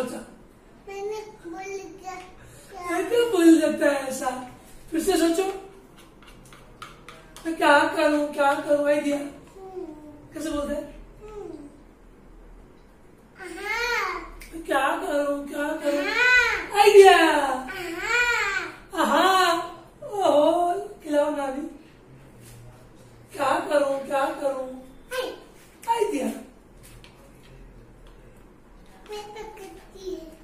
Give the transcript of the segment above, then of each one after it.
सोचा? मैंने भूल गया। क्यों भूल जाता है ऐसा? फिर से सोचो। मैं क्या करूं आइडिया कैसे बोलते हैं? मैं क्या करूं आइडिया। ओहो खिलाओ ना अभी। क्या करूं आइडिया। मैं तो करती है।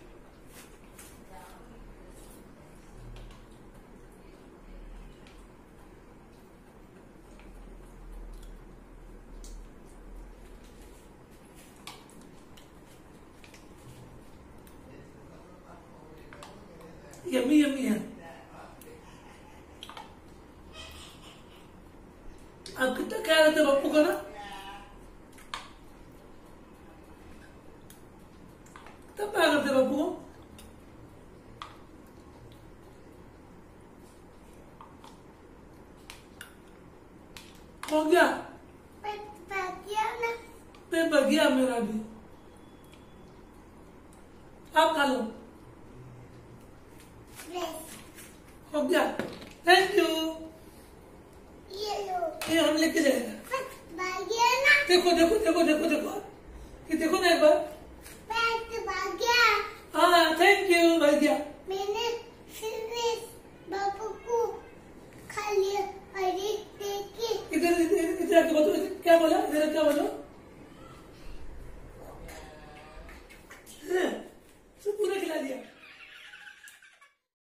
यम्मी है। आप कितना क्या रहते बापू का ना? तब क्या करते बापू को? हो गया पेट भर गया मेरा भी। आप खा लो। हो गया। Thank you. ये हम लेके जाएगा। देखो ये देखो ना एक बार। हाँ थैंक यू भाई गया। मैंने बाबू को खा लिया। अरे देखिए इधर आके बोलो। क्या बोला? इधर क्या बोलो?